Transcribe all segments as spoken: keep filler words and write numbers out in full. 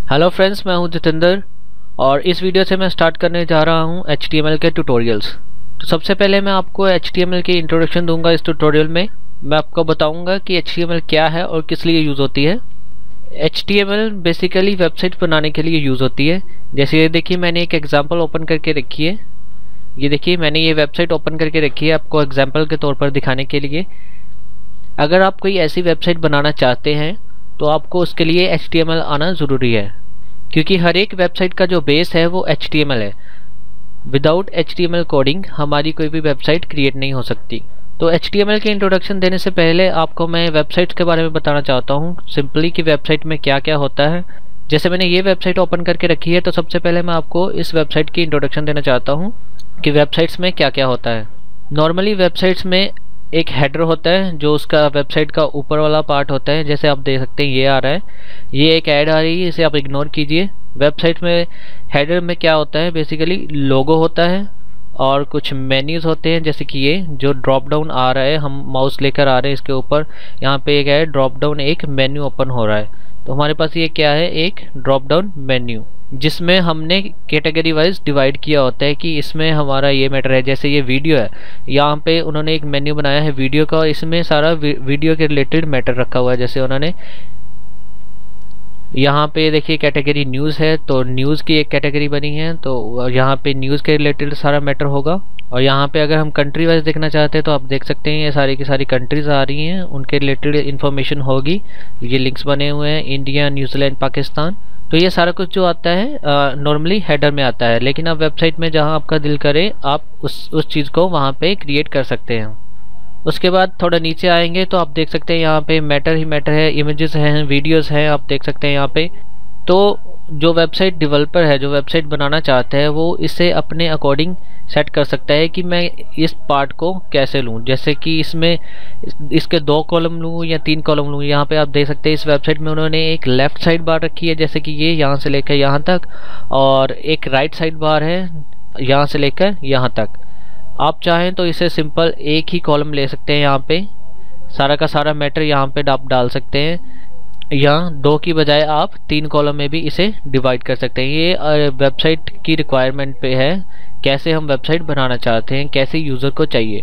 Hello friends, मैं हूं जितेंद्र और इस वीडियो से मैं स्टार्ट करने जा रहा हूं एच टी एम एल के ट्यूटोरियल्स। तो सबसे पहले मैं आपको एच टी एम एल की इंट्रोडक्शन दूंगा। इस ट्यूटोरियल में मैं आपको बताऊंगा कि एच टी एम एल क्या है और किस लिए यूज़ होती है। H T M L basically website बनाने के लिए यूज़ होती है। जैसे ये देखिए, मैंने एक एग्जाम्पल ओपन करके रखी है। ये देखिए, मैंने ये वेबसाइट ओपन करके रखी है आपको एग्जाम्पल के तौर पर दिखाने के लिए। अगर आप कोई ऐसी वेबसाइट बनाना चाहते हैं तो आपको उसके लिए एच टी एम एल आना ज़रूरी है, क्योंकि हर एक वेबसाइट का जो बेस है वो एच टी एम एल है। Without H T M L coding हमारी कोई भी वेबसाइट क्रिएट नहीं हो सकती। तो एच टी एम एल की इंट्रोडक्शन देने से पहले आपको मैं वेबसाइट्स के बारे में बताना चाहता हूँ सिंपली कि वेबसाइट में क्या क्या होता है। जैसे मैंने ये वेबसाइट ओपन करके रखी है, तो सबसे पहले मैं आपको इस वेबसाइट की इंट्रोडक्शन देना चाहता हूँ कि वेबसाइट्स में क्या क्या होता है। नॉर्मली वेबसाइट्स में एक हेडर होता है जो उसका वेबसाइट का ऊपर वाला पार्ट होता है। जैसे आप देख सकते हैं ये आ रहा है, ये एक ऐड आ रही है, इसे आप इग्नोर कीजिए। वेबसाइट में हेडर में क्या होता है, बेसिकली लोगो होता है और कुछ मेन्यूज होते हैं। जैसे कि ये जो ड्रॉप डाउन आ रहा है, हम माउस लेकर आ रहे हैं इसके ऊपर, यहाँ पे एक है ड्रॉप डाउन, एक मेन्यू ओपन हो रहा है। तो हमारे पास ये क्या है, एक ड्रॉप डाउन मेन्यू, जिसमें हमने कैटेगरी वाइज डिवाइड किया होता है कि इसमें हमारा ये मैटर है। जैसे ये वीडियो है, यहाँ पे उन्होंने एक मेन्यू बनाया है वीडियो का, इसमें सारा वीडियो के रिलेटेड मैटर रखा हुआ है। जैसे उन्होंने यहाँ पे देखिए कैटेगरी न्यूज़ है, तो न्यूज़ की एक कैटेगरी बनी है, तो यहाँ पे न्यूज़ के रिलेटेड सारा मैटर होगा। और यहाँ पे अगर हम कंट्री वाइज देखना चाहते हैं तो आप देख सकते हैं ये सारी की सारी कंट्रीज आ रही हैं, उनके रिलेटेड इन्फॉर्मेशन होगी। ये लिंक्स बने हुए हैं, इंडिया, न्यूजीलैंड, पाकिस्तान। तो ये सारा कुछ जो आता है नॉर्मली हेडर में आता है, लेकिन आप वेबसाइट में जहाँ आपका दिल करे आप उस उस चीज़ को वहाँ पे क्रिएट कर सकते हैं। उसके बाद थोड़ा नीचे आएंगे तो आप देख सकते हैं यहाँ पे मैटर ही मैटर है, इमेजेस हैं, वीडियोस हैं, आप देख सकते हैं यहाँ पे। तो जो वेबसाइट डेवलपर है, जो वेबसाइट बनाना चाहता है, वो इसे अपने अकॉर्डिंग सेट कर सकता है कि मैं इस पार्ट को कैसे लूँ। जैसे कि इसमें इसके दो कॉलम लूँ या तीन कॉलम लूँ। यहाँ पे आप देख सकते हैं इस वेबसाइट में उन्होंने एक लेफ़्ट साइड बार रखी है, जैसे कि ये यहाँ से लेकर यहाँ तक, और एक राइट साइड बार है यहाँ से लेकर यहाँ तक। आप चाहें तो इसे सिंपल एक ही कॉलम ले सकते हैं, यहाँ पे सारा का सारा मैटर यहाँ पे आप डाल सकते हैं, या दो की बजाय आप तीन कॉलम में भी इसे डिवाइड कर सकते हैं। ये वेबसाइट की रिक्वायरमेंट पे है, कैसे हम वेबसाइट बनाना चाहते हैं, कैसे यूज़र को चाहिए।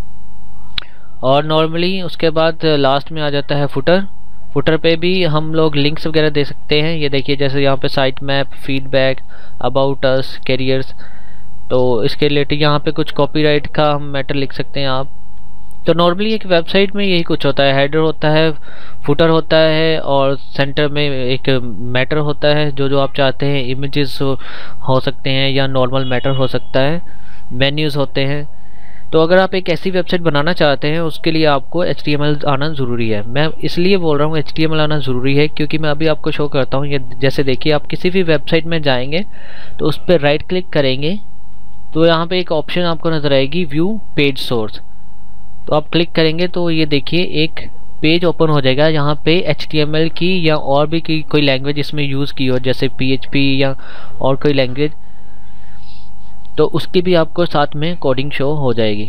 और नॉर्मली उसके बाद लास्ट में आ जाता है फुटर। फुटर पे भी हम लोग लिंक्स वगैरह दे सकते हैं। ये देखिए, जैसे यहाँ पे site map, feedback, about us, careers, तो इसके रिलेटेड यहाँ पे कुछ कॉपीराइट का हम मैटर लिख सकते हैं आप। तो नॉर्मली एक वेबसाइट में यही कुछ होता है, हेडर होता है, फुटर होता है, और सेंटर में एक मैटर होता है जो जो आप चाहते हैं। इमेजेस हो सकते हैं या नॉर्मल मैटर हो सकता है, मेन्यूज़ होते हैं। तो अगर आप एक ऐसी वेबसाइट बनाना चाहते हैं उसके लिए आपको एच टी एम एल आना ज़रूरी है। मैं इसलिए बोल रहा हूँ एच टी एम एल आना ज़रूरी है क्योंकि मैं अभी आपको शो करता हूँ। ये जैसे देखिए, आप किसी भी वेबसाइट में जाएंगे तो उस पर राइट क्लिक करेंगे तो यहाँ पे एक ऑप्शन आपको नज़र आएगी, व्यू पेज सोर्स। तो आप क्लिक करेंगे तो ये देखिए एक पेज ओपन हो जाएगा। यहाँ पे एच टी एम एल की या और भी की कोई लैंग्वेज इसमें यूज़ की हो, जैसे पी एच पी या और कोई लैंग्वेज, तो उसकी भी आपको साथ में कोडिंग शो हो जाएगी।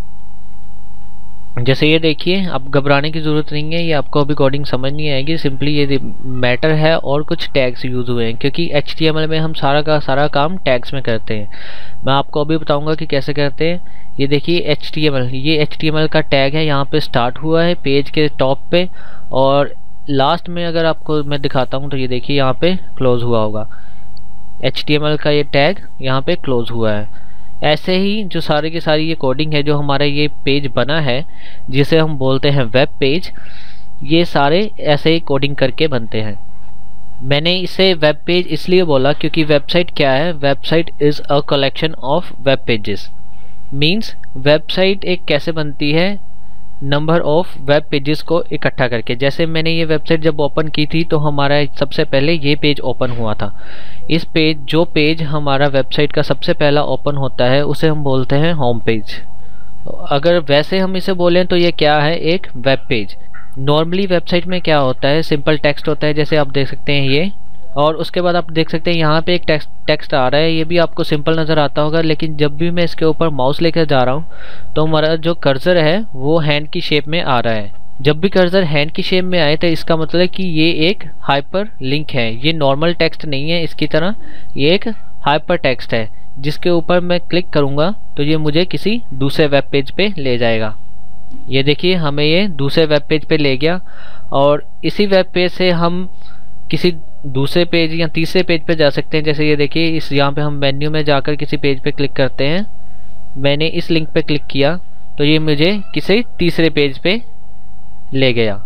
जैसे ये देखिए, आप घबराने की ज़रूरत नहीं है, ये आपको अभी कोडिंग समझ नहीं आएगी। सिंपली ये मैटर है और कुछ टैग्स यूज़ हुए हैं, क्योंकि एच टी एम एल में हम सारा का सारा काम टैग्स में करते हैं। मैं आपको अभी बताऊंगा कि कैसे करते हैं। ये देखिए एच टी एम एल, ये एच टी एम एल का टैग है, यहाँ पे स्टार्ट हुआ है पेज के टॉप पे, और लास्ट में अगर आपको मैं दिखाता हूँ तो ये देखिए यहाँ पे क्लोज हुआ होगा। एच टी एम एल का ये टैग यहाँ पे क्लोज हुआ है। ऐसे ही जो सारी की सारी ये कोडिंग है, जो हमारा ये पेज बना है जिसे हम बोलते हैं वेब पेज, ये सारे ऐसे ही कोडिंग करके बनते हैं। मैंने इसे वेब पेज इसलिए बोला क्योंकि वेबसाइट क्या है, website is a collection of web pages. Means website एक कैसे बनती है, नंबर ऑफ वेब पेजेस को इकट्ठा करके। जैसे मैंने ये वेबसाइट जब ओपन की थी तो हमारा सबसे पहले ये पेज ओपन हुआ था। इस पेज जो पेज हमारा वेबसाइट का सबसे पहला ओपन होता है उसे हम बोलते हैं होम पेज। अगर वैसे हम इसे बोलें तो ये क्या है, एक वेब पेज। नॉर्मली वेबसाइट में क्या होता है, सिंपल टेक्स्ट होता है, जैसे आप देख सकते हैं ये, और उसके बाद आप देख सकते हैं यहाँ पे एक टेक्स्ट टेक्स्ट आ रहा है। ये भी आपको सिंपल नज़र आता होगा, लेकिन जब भी मैं इसके ऊपर माउस लेकर जा रहा हूँ तो हमारा जो कर्सर है वो हैंड की शेप में आ रहा है। जब भी कर्सर हैंड की शेप में आए तो इसका मतलब है कि ये एक हाइपर लिंक है, ये नॉर्मल टेक्स्ट नहीं है इसकी तरह, ये एक हाइपर टेक्स्ट है जिसके ऊपर मैं क्लिक करूँगा तो ये मुझे किसी दूसरे वेब पेज पे ले जाएगा। ये देखिए हमें ये दूसरे वेब पेज पे ले गया और इसी वेब पेज से हम किसी दूसरे पेज या तीसरे पेज पे जा सकते हैं। जैसे ये देखिए इस यहाँ पे हम मेन्यू में जाकर किसी पेज पे क्लिक करते हैं, मैंने इस लिंक पे क्लिक किया तो ये मुझे किसी तीसरे पेज पे ले गया।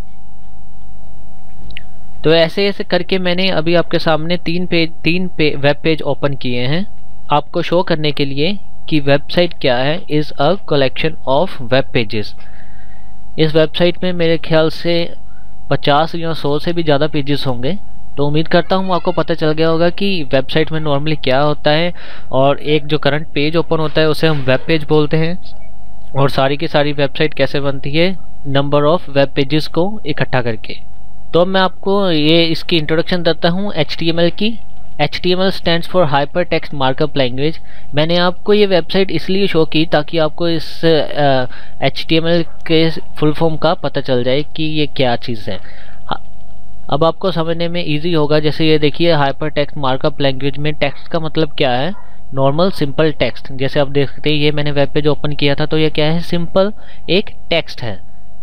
तो ऐसे ऐसे करके मैंने अभी आपके सामने तीन पेज तीन पे, वेब पेज ओपन किए हैं आपको शो करने के लिए कि वेबसाइट क्या है। Is a collection of web pages. इस वेबसाइट में मेरे ख्याल से पचास या सौ से भी ज़्यादा पेजेस होंगे। तो उम्मीद करता हूँ आपको पता चल गया होगा कि वेबसाइट में नॉर्मली क्या होता है और एक जो करंट पेज ओपन होता है उसे हम वेब पेज बोलते हैं, और सारी की सारी वेबसाइट कैसे बनती है नंबर ऑफ वेब पेजेस को इकट्ठा करके। तो मैं आपको ये इसकी इंट्रोडक्शन देता हूँ एच टी एम एल की। H T M L stands for hyper text markup language. मैंने आपको ये वेबसाइट इसलिए शो की ताकि आपको इस एच टी एम एल के फुल फॉर्म का पता चल जाए कि ये क्या चीज़ है। अब आपको समझने में इजी होगा। जैसे ये देखिए हाइपर टेक्स्ट मार्कअप लैंग्वेज में टेक्स्ट का मतलब क्या है, नॉर्मल सिंपल टेक्स्ट। जैसे आप देख सकते हैं ये मैंने वेब पेज ओपन किया था तो ये क्या है, सिंपल एक टेक्स्ट है।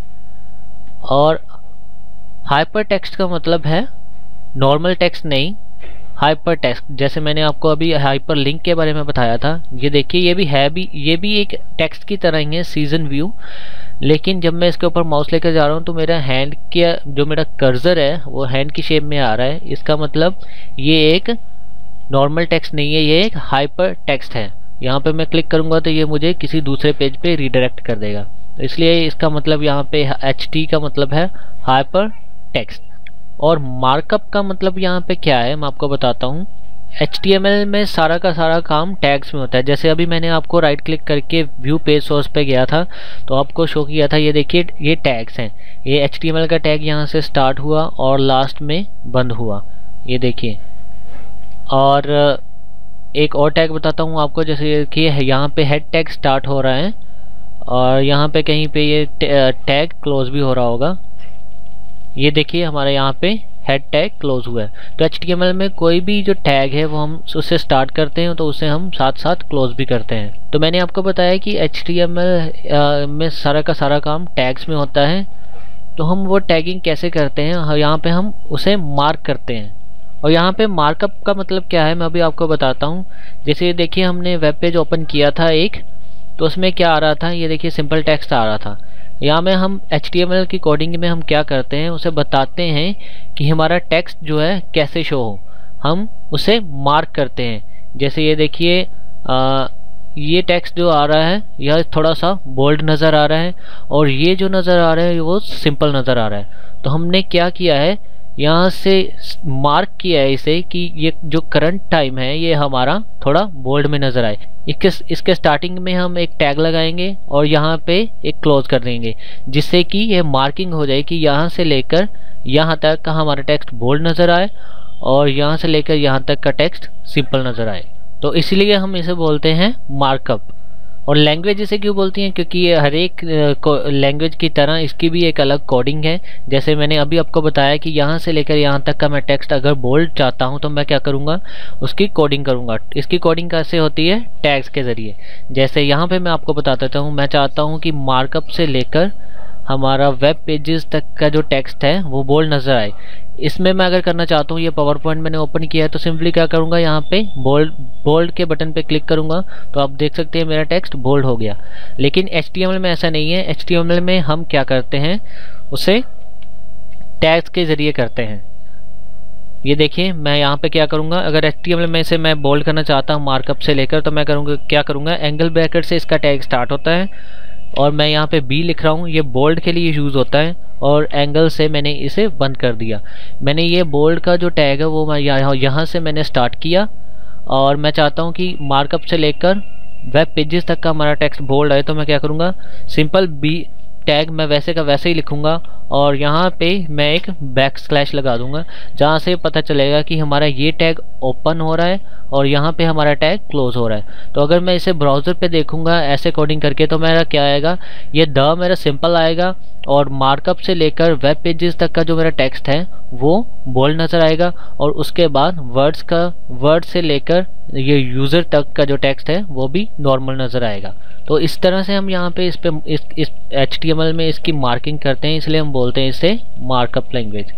और हाइपर टेक्स्ट का मतलब है नॉर्मल टेक्स्ट नहीं, हाइपर टेक्स्ट। जैसे मैंने आपको अभी हाइपर लिंक के बारे में बताया था, ये देखिए ये भी है भी ये भी एक टेक्स्ट की तरह ही है, सीजन व्यू। लेकिन जब मैं इसके ऊपर माउस लेकर जा रहा हूँ तो मेरा हैंड के जो मेरा कर्सर है वो हैंड की शेप में आ रहा है। इसका मतलब ये एक नॉर्मल टेक्स्ट नहीं है, ये एक हाइपर टेक्स्ट है। यहाँ पे मैं क्लिक करूँगा तो ये मुझे किसी दूसरे पेज पे रीडायरेक्ट कर देगा। तो इसलिए इसका मतलब यहाँ पे एच टी का मतलब है हाइपर टेक्स्ट। और मार्कअप का मतलब यहाँ पे क्या है मैं आपको बताता हूँ। एच टी एम एल में सारा का सारा काम टैग्स में होता है। जैसे अभी मैंने आपको राइट क्लिक करके व्यू पेज सोर्स पे गया था तो आपको शो किया था, ये देखिए ये टैग्स हैं। ये एच टी एम एल का टैग यहाँ से स्टार्ट हुआ और लास्ट में बंद हुआ, ये देखिए। और एक और टैग बताता हूँ आपको, जैसे देखिए यहाँ पे हेड टैग स्टार्ट हो रहा है और यहाँ पे कहीं पे ये टैग क्लोज भी हो रहा होगा। ये देखिए हमारे यहाँ पे हेड टैग क्लोज हुआ है। तो एच टी एम एल में कोई भी जो टैग है वो हम उससे स्टार्ट करते हैं तो उसे हम साथ साथ क्लोज भी करते हैं। तो मैंने आपको बताया कि एच टी एम एल में सारा का सारा काम टैग्स में होता है। तो हम वो टैगिंग कैसे करते हैं, यहाँ पे हम उसे मार्क करते हैं। और यहाँ पे मार्कअप का मतलब क्या है मैं अभी आपको बताता हूँ। जैसे देखिए हमने वेब पेज ओपन किया था एक, तो उसमें क्या आ रहा था, ये देखिए सिंपल टेक्स्ट आ रहा था। यहाँ में हम एच टी एम एल की कोडिंग में हम क्या करते हैं, उसे बताते हैं कि हमारा टेक्स्ट जो है कैसे शो हो, हम उसे मार्क करते हैं। जैसे ये देखिए ये टेक्स्ट जो आ रहा है यह थोड़ा सा बोल्ड नज़र आ रहा है और ये जो नज़र आ रहा है वो सिंपल नज़र आ रहा है। तो हमने क्या किया है, यहाँ से मार्क किया है इसे कि ये जो करंट टाइम है ये हमारा थोड़ा बोल्ड में नज़र आए। इसके इसके स्टार्टिंग में हम एक टैग लगाएंगे और यहाँ पे एक क्लोज कर देंगे, जिससे कि ये मार्किंग हो जाए कि यहाँ से लेकर यहाँ तक का हमारा टेक्स्ट बोल्ड नज़र आए और यहाँ से लेकर यहाँ तक का टेक्स्ट सिंपल नज़र आए। तो इसलिए हम इसे बोलते हैं मार्कअप। और लैंग्वेज इसे क्यों बोलती हैं, क्योंकि ये हर एक लैंग्वेज की तरह इसकी भी एक अलग कोडिंग है। जैसे मैंने अभी आपको बताया कि यहाँ से लेकर यहाँ तक का मैं टेक्स्ट अगर बोल्ड चाहता हूँ तो मैं क्या करूँगा, उसकी कोडिंग करूँगा। इसकी कोडिंग कैसे होती है, टैग्स के ज़रिए। जैसे यहाँ पे मैं आपको बता देता हूँ, मैं चाहता हूँ कि मार्कअप से लेकर हमारा वेब पेजेस तक का जो टेक्स्ट है वो बोल्ड नज़र आए। इसमें मैं अगर करना चाहता हूँ, ये पावर पॉइंट मैंने ओपन किया है तो सिंपली क्या करूँगा, यहाँ पे बोल्ड बोल्ड के बटन पे क्लिक करूँगा तो आप देख सकते हैं मेरा टेक्स्ट बोल्ड हो गया। लेकिन एच टी एम एल में ऐसा नहीं है। एच टी एम एल में हम क्या करते हैं, उसे टैग्स के ज़रिए करते हैं। ये देखिए मैं यहाँ पे क्या करूँगा, अगर एच टी एम एल में से मैं बोल्ड करना चाहता हूँ मार्कअप से लेकर, तो मैं करूँगा क्या करूँगा, एंगल ब्रैकेट से इसका टैग स्टार्ट होता है और मैं यहाँ पे बी लिख रहा हूँ, ये बोल्ड के लिए यूज़ होता है और एंगल से मैंने इसे बंद कर दिया। मैंने ये बोल्ड का जो टैग है वो मैं यहाँ यहाँ से मैंने स्टार्ट किया और मैं चाहता हूँ कि मार्कअप से लेकर वेब पेजेस तक का हमारा टेक्स्ट बोल्ड है। तो मैं क्या करूँगा, सिंपल बी टैग मैं वैसे का वैसे ही लिखूँगा और यहाँ पे मैं एक बैक स्लैश लगा दूंगा, जहाँ से पता चलेगा कि हमारा ये टैग ओपन हो रहा है और यहाँ पे हमारा टैग क्लोज हो रहा है। तो अगर मैं इसे ब्राउज़र पे देखूंगा ऐसे कोडिंग करके, तो मेरा क्या आएगा, ये द मेरा सिंपल आएगा और मार्कअप से लेकर वेब पेजेस तक का जो मेरा टेक्स्ट है वो बोल्ड नज़र आएगा, और उसके बाद वर्ड्स का वर्ड से लेकर ये यूज़र तक का जो टेक्स्ट है वो भी नॉर्मल नज़र आएगा। तो इस तरह से हम यहाँ पे इस पे इस इस एच टी एम एल में इसकी मार्किंग करते हैं, इसलिए हम बोलते हैं इसे मार्कअप लैंग्वेज।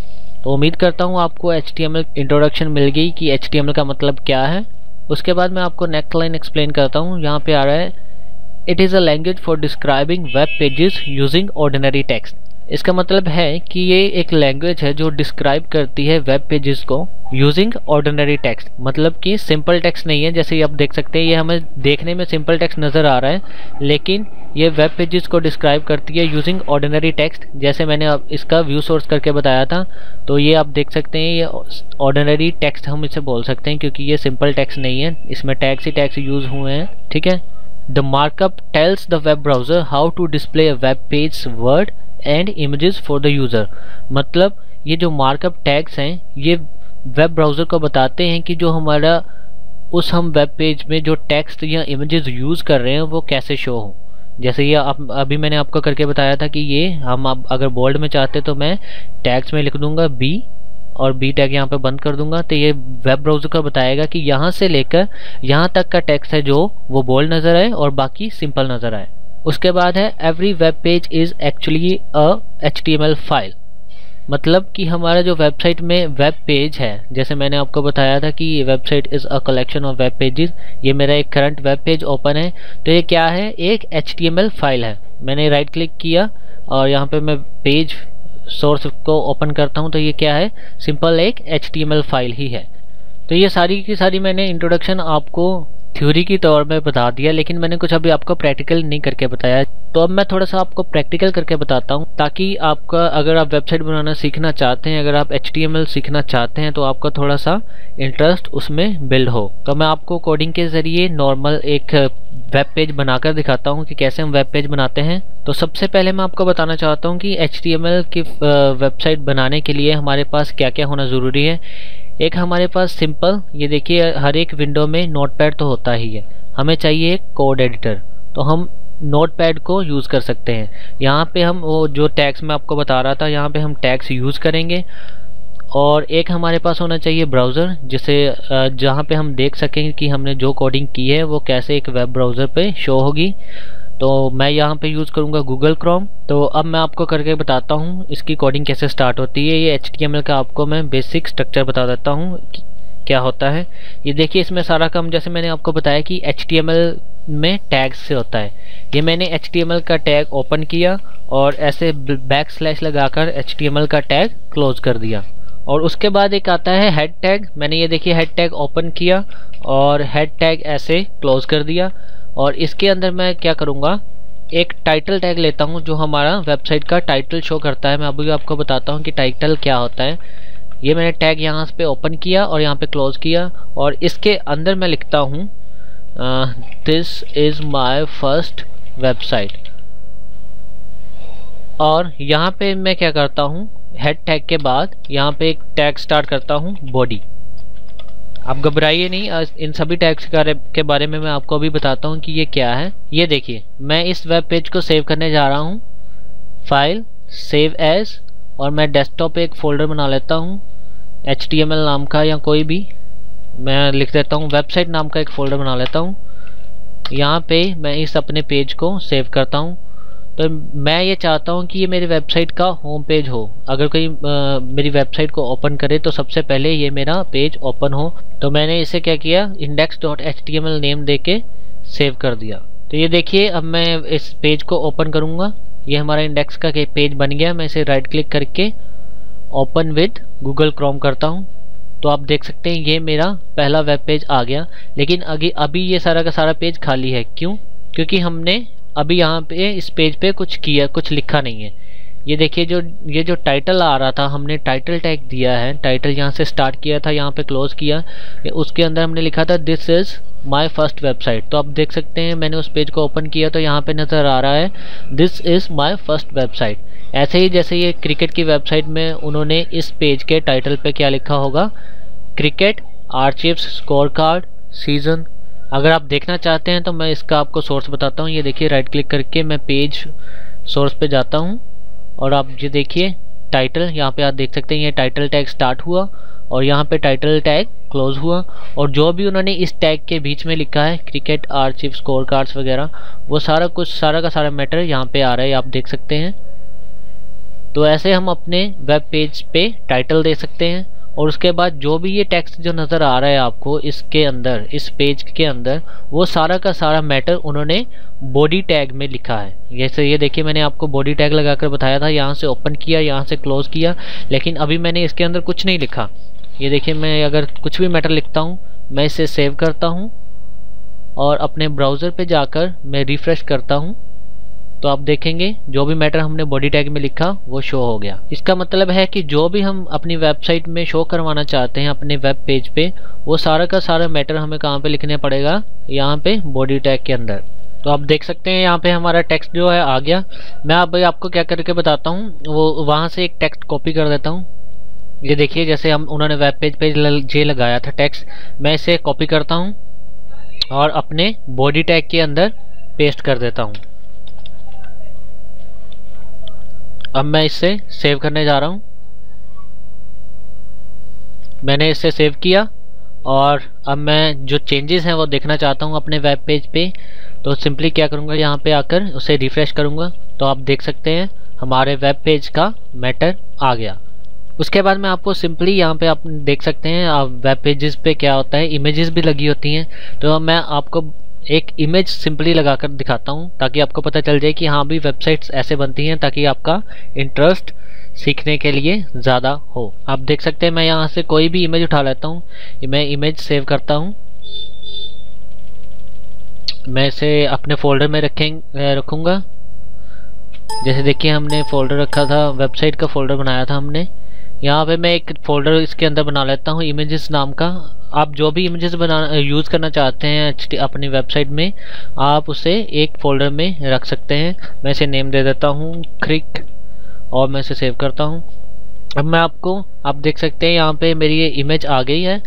तो उम्मीद करता हूँ आपको H T M L introduction मिल गई कि एच टी एम एल का मतलब क्या है। उसके बाद मैं आपको नेक्स्ट लाइन एक्सप्लेन करता हूँ। यहाँ पे आ रहा है, it is a language for describing web pages using ordinary text. इसका मतलब है कि ये एक लैंग्वेज है जो डिस्क्राइब करती है वेब पेजेस को यूजिंग ऑर्डिनरी टेक्स्ट, मतलब कि सिंपल टेक्स्ट नहीं है। जैसे आप देख सकते हैं ये हमें देखने में सिंपल टेक्स्ट नज़र आ रहा है, लेकिन ये वेब पेजेस को डिस्क्राइब करती है यूजिंग ऑर्डिनरी टेक्स्ट। जैसे मैंने अब इसका व्यू सोर्स करके बताया था, तो ये आप देख सकते हैं ये ऑर्डिनरी टेक्स्ट हम इसे बोल सकते हैं, क्योंकि ये सिंपल टेक्स्ट नहीं है, इसमें टैग्स ही टैग्स यूज हुए हैं। ठीक है। The markup tells the web browser how to display a web page word and images for the user. मतलब ये जो मार्कअप टैग्स हैं ये वेब ब्राउज़र को बताते हैं कि जो हमारा उस हम वेब पेज में जो टेक्स्ट या इमेजेस यूज़ कर रहे हैं वो कैसे शो हो। जैसे ये आप अभी मैंने आपको करके बताया था कि ये हम अब अगर बोल्ड में चाहते तो मैं टैग्स में लिख दूंगा बी और बी टैग यहाँ पे बंद कर दूंगा, तो ये वेब ब्राउज़र को बताएगा कि यहाँ से लेकर यहाँ तक का टेक्स्ट है जो वो बोल्ड नज़र आए और बाकी सिंपल नज़र आए। उसके बाद है every web page is actually a H T M L file. मतलब कि हमारा जो वेबसाइट में वेब पेज है, जैसे मैंने आपको बताया था कि ये website is a collection of web pages, ये मेरा एक करंट वेब पेज ओपन है, तो ये क्या है, एक H T M L file है। मैंने राइट क्लिक किया और यहाँ पे मैं पेज सोर्स को ओपन करता हूँ, तो ये क्या है, सिंपल एक H T M L file ही है। तो ये सारी की सारी मैंने इंट्रोडक्शन आपको थ्योरी की तौर में बता दिया, लेकिन मैंने कुछ अभी आपको प्रैक्टिकल नहीं करके बताया। तो अब मैं थोड़ा सा आपको प्रैक्टिकल करके बताता हूँ, ताकि आपका अगर आप वेबसाइट बनाना सीखना चाहते हैं, अगर आप एच टी एम एल सीखना चाहते हैं, तो आपका थोड़ा सा इंटरेस्ट उसमें बिल्ड हो। तो मैं आपको कोडिंग के ज़रिए नॉर्मल एक वेब पेज बनाकर दिखाता हूँ कि कैसे हम वेब पेज बनाते हैं। तो सबसे पहले मैं आपको बताना चाहता हूँ कि एच टी एम एल की वेबसाइट बनाने के लिए हमारे पास क्या क्या होना ज़रूरी है। एक हमारे पास सिंपल, ये देखिए हर एक विंडो में नोटपैड तो होता ही है, हमें चाहिए एक कोड एडिटर, तो हम नोटपैड को यूज़ कर सकते हैं। यहाँ पे हम वो जो टैग्स मैं आपको बता रहा था, यहाँ पे हम टैग्स यूज़ करेंगे। और एक हमारे पास होना चाहिए ब्राउज़र, जिसे जहाँ पे हम देख सकें कि हमने जो कोडिंग की है वो कैसे एक वेब ब्राउज़र पे शो होगी। तो मैं यहाँ पे यूज़ करूँगा गूगल क्रोम। तो अब मैं आपको करके बताता हूँ इसकी कोडिंग कैसे स्टार्ट होती है। ये एच टी एम एल का आपको मैं बेसिक स्ट्रक्चर बता देता हूँ कि क्या होता है। ये देखिए इसमें सारा काम, जैसे मैंने आपको बताया कि एच टी एम एल में टैग्स से होता है। ये मैंने एच टी एम एल का टैग ओपन किया और ऐसे बैक स्लैश लगाकर एच टी एम एल का टैग क्लोज कर दिया। और उसके बाद एक आता है हेड टैग। मैंने ये देखिए हेड टैग ओपन किया और हेड टैग ऐसे क्लोज कर दिया। और इसके अंदर मैं क्या करूँगा, एक टाइटल टैग लेता हूँ जो हमारा वेबसाइट का टाइटल शो करता है। मैं अभी आपको बताता हूँ कि टाइटल क्या होता है। ये मैंने टैग यहाँ पे ओपन किया और यहाँ पे क्लोज किया, और इसके अंदर मैं लिखता हूँ this is my first website. और यहाँ पे मैं क्या करता हूँ, हेड टैग के बाद यहाँ पे एक टैग स्टार्ट करता हूँ बॉडी। आप घबराइए नहीं, इन सभी टैग्स के बारे में मैं आपको अभी बताता हूँ कि ये क्या है। ये देखिए मैं इस वेब पेज को सेव करने जा रहा हूँ, फाइल सेव एज, और मैं डेस्कटॉप पे एक फ़ोल्डर बना लेता हूँ एच टी एम एल नाम का, या कोई भी मैं लिख देता हूँ वेबसाइट नाम का एक फ़ोल्डर बना लेता हूँ। यहाँ पे मैं इस अपने पेज को सेव करता हूँ। तो मैं ये चाहता हूँ कि ये मेरी वेबसाइट का होम पेज हो। अगर कोई आ, मेरी वेबसाइट को ओपन करे तो सबसे पहले ये मेरा पेज ओपन हो। तो मैंने इसे क्या किया, index dot H T M L name दे के सेव कर दिया। तो ये देखिए अब मैं इस पेज को ओपन करूँगा, ये हमारा इंडेक्स का पेज बन गया। मैं इसे राइट क्लिक करके ओपन विद गूगल क्रोम करता हूँ। तो आप देख सकते हैं ये मेरा पहला वेब पेज आ गया। लेकिन अभी अभी ये सारा का सारा पेज खाली है। क्यों? क्योंकि हमने अभी यहाँ पे इस पेज पे कुछ किया, कुछ लिखा नहीं है। ये देखिए जो ये जो टाइटल आ रहा था, हमने टाइटल टैग दिया है। टाइटल यहाँ से स्टार्ट किया था, यहाँ पे क्लोज किया, उसके अंदर हमने लिखा था this is my first website. तो आप देख सकते हैं मैंने उस पेज को ओपन किया तो यहाँ पे नज़र आ रहा है this is my first website. ऐसे ही जैसे ये क्रिकेट की वेबसाइट में उन्होंने इस पेज के टाइटल पे क्या लिखा होगा, cricket archives score card season. अगर आप देखना चाहते हैं तो मैं इसका आपको सोर्स बताता हूँ। ये देखिए, राइट क्लिक करके मैं पेज सोर्स पे जाता हूँ और आप ये देखिए टाइटल, यहाँ पे आप देख सकते हैं ये टाइटल टैग स्टार्ट हुआ और यहाँ पे टाइटल टैग क्लोज हुआ, और जो भी उन्होंने इस टैग के बीच में लिखा है क्रिकेट आर्चिव स्कोर कार्ड्स वगैरह, वो सारा कुछ सारा का सारा मैटर यहाँ पे आ रहा है, आप देख सकते हैं। तो ऐसे हम अपने वेब पेज पे टाइटल दे सकते हैं और उसके बाद जो भी ये टेक्स्ट जो नज़र आ रहा है आपको इसके अंदर, इस पेज के अंदर, वो सारा का सारा मैटर उन्होंने बॉडी टैग में लिखा है। जैसे ये देखिए, मैंने आपको बॉडी टैग लगाकर बताया था, यहाँ से ओपन किया, यहाँ से क्लोज किया, लेकिन अभी मैंने इसके अंदर कुछ नहीं लिखा। ये देखिए, मैं अगर कुछ भी मैटर लिखता हूँ, मैं इसे सेव करता हूँ और अपने ब्राउज़र पे जाकर मैं रिफ्रेश करता हूँ, तो आप देखेंगे जो भी मैटर हमने बॉडी टैग में लिखा वो शो हो गया। इसका मतलब है कि जो भी हम अपनी वेबसाइट में शो करवाना चाहते हैं अपने वेब पेज पे, वो सारा का सारा मैटर हमें कहाँ पे लिखने पड़ेगा, यहाँ पे बॉडी टैग के अंदर। तो आप देख सकते हैं यहाँ पे हमारा टेक्स्ट जो है आ गया। मैं अब आपको क्या करके बताता हूँ, वो वहाँ से एक टेक्स्ट कॉपी कर देता हूँ। ये देखिए, जैसे हम उन्होंने वेब पेज पे जे लगाया था टेक्स्ट, मैं इसे कॉपी करता हूँ और अपने बॉडी टैग के अंदर पेस्ट कर देता हूँ। अब मैं इसे सेव करने जा रहा हूँ। मैंने इसे सेव किया और अब मैं जो चेंजेस हैं वो देखना चाहता हूँ अपने वेब पेज पे, तो सिंपली क्या करूँगा, यहाँ पे आकर उसे रिफ्रेश करूँगा, तो आप देख सकते हैं हमारे वेब पेज का मैटर आ गया। उसके बाद मैं आपको सिंपली यहाँ पे आप देख सकते हैं आप वेब पेजेस पे क्या होता है, इमेजेस भी लगी होती हैं, तो मैं आपको एक इमेज सिंपली लगाकर दिखाता हूँ ताकि आपको पता चल जाए कि हाँ भी वेबसाइट्स ऐसे बनती हैं, ताकि आपका इंटरेस्ट सीखने के लिए ज़्यादा हो। आप देख सकते हैं मैं यहाँ से कोई भी इमेज उठा लेता हूँ, मैं इमेज सेव करता हूँ, मैं इसे अपने फोल्डर में रखें रखूँगा। जैसे देखिए, हमने फोल्डर रखा था, वेबसाइट का फोल्डर बनाया था हमने, यहाँ पे मैं एक फोल्डर इसके अंदर बना लेता हूँ इमेजेस नाम का। आप जो भी इमेजेस बना यूज़ करना चाहते हैं अपनी वेबसाइट में, आप उसे एक फोल्डर में रख सकते हैं। मैं इसे नेम दे देता हूँ क्रिक और मैं इसे सेव करता हूँ। अब मैं आपको आप देख सकते हैं यहाँ पे मेरी ये इमेज आ गई है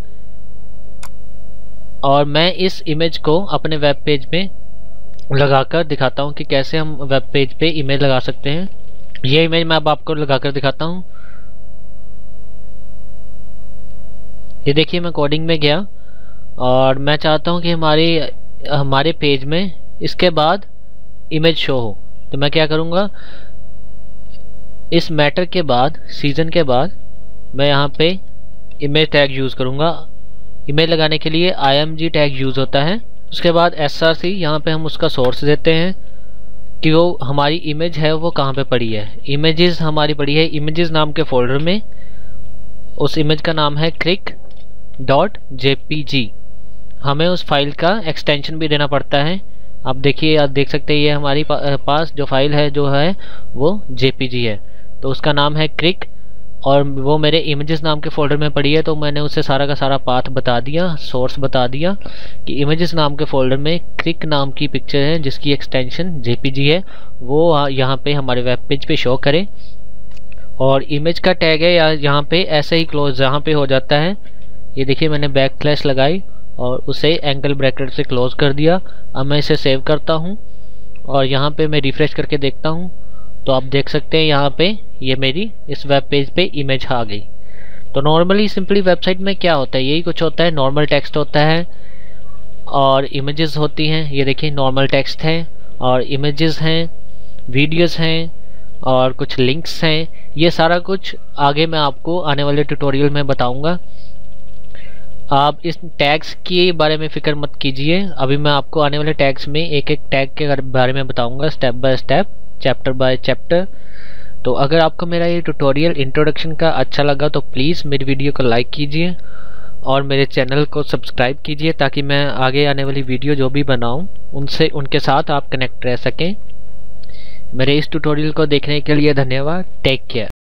और मैं इस इमेज को अपने वेब पेज में लगाकर दिखाता हूँ कि कैसे हम वेब पेज पे इमेज लगा सकते हैं। ये इमेज मैं अब आपको लगाकर दिखाता हूँ। ये देखिए, मैं कोडिंग में गया और मैं चाहता हूँ कि हमारी हमारे पेज में इसके बाद इमेज शो हो, तो मैं क्या करूँगा, इस मैटर के बाद, सीजन के बाद, मैं यहाँ पे इमेज टैग यूज़ करूँगा। इमेज लगाने के लिए I M G tag use होता है। उसके बाद एस आर सी, यहाँ पे हम उसका सोर्स देते हैं कि वो हमारी इमेज है वो कहाँ पे पड़ी है। इमेजेस हमारी पड़ी है इमेजेस नाम के फोल्डर में, उस इमेज का नाम है क्रिक डॉट जे पी जी। हमें उस फाइल का एक्सटेंशन भी देना पड़ता है। आप देखिए, आप देख सकते हैं ये हमारी पा, पास जो फाइल है जो है वो जे पी जी है, तो उसका नाम है क्रिक और वो मेरे इमेजेस नाम के फोल्डर में पड़ी है। तो मैंने उसे सारा का सारा पाथ बता दिया, सोर्स बता दिया कि इमेजेस नाम के फोल्डर में क्रिक नाम की पिक्चर है जिसकी एक्सटेंशन जे पी जी है, वो यहाँ पे हमारे वेब पेज पे शो करे। और इमेज का टैग है या यहाँ पे ऐसे ही क्लोज यहाँ पे हो जाता है। ये देखिए, मैंने बैक स्लैश लगाई और उसे एंगल ब्रैकेट से क्लोज कर दिया। अब मैं इसे सेव करता हूँ और यहाँ पे मैं रिफ्रेश करके देखता हूँ, तो आप देख सकते हैं यहाँ पे ये मेरी इस वेब पेज पे इमेज आ गई। तो नॉर्मली सिंपली वेबसाइट में क्या होता है, यही कुछ होता है, नॉर्मल टेक्स्ट होता है और इमेजेस होती हैं। ये देखिए, नॉर्मल टेक्स्ट है और इमेजेस हैं, वीडियोस हैं और कुछ लिंक्स हैं। ये सारा कुछ आगे मैं आपको आने वाले ट्यूटोरियल में बताऊंगा। आप इस टैग्स के बारे में फिक्र मत कीजिए, अभी मैं आपको आने वाले टैग्स में एक एक टैग के बारे में बताऊंगा, step by step, chapter by chapter. तो अगर आपको मेरा ये ट्यूटोरियल इंट्रोडक्शन का अच्छा लगा तो प्लीज़ मेरी वीडियो को लाइक कीजिए और मेरे चैनल को सब्सक्राइब कीजिए, ताकि मैं आगे आने वाली वीडियो जो भी बनाऊं उनसे उनके साथ आप कनेक्ट रह सकें। मेरे इस ट्यूटोरियल को देखने के लिए धन्यवाद। Take care.